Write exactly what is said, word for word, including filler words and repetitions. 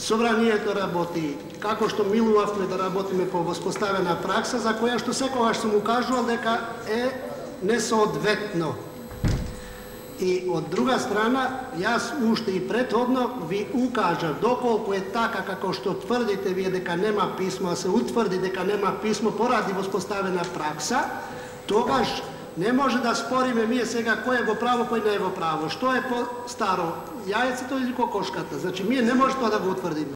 Собрание да работи, како што милувавме да работиме по воспоставена пракса, за која што секогаш сум укажувал дека е несоодветно. И од друга страна, јас уште и претходно ви укажав, доколку е така како што тврдите вие дека нема писмо, а се утврди дека нема писмо поради воспоставена пракса, тогаш не може да спориме ние сега кој е во право, кој не е во право. Што е по-старо, јајцето или кокошката? Значи, ние не може тоа да го утврдиме.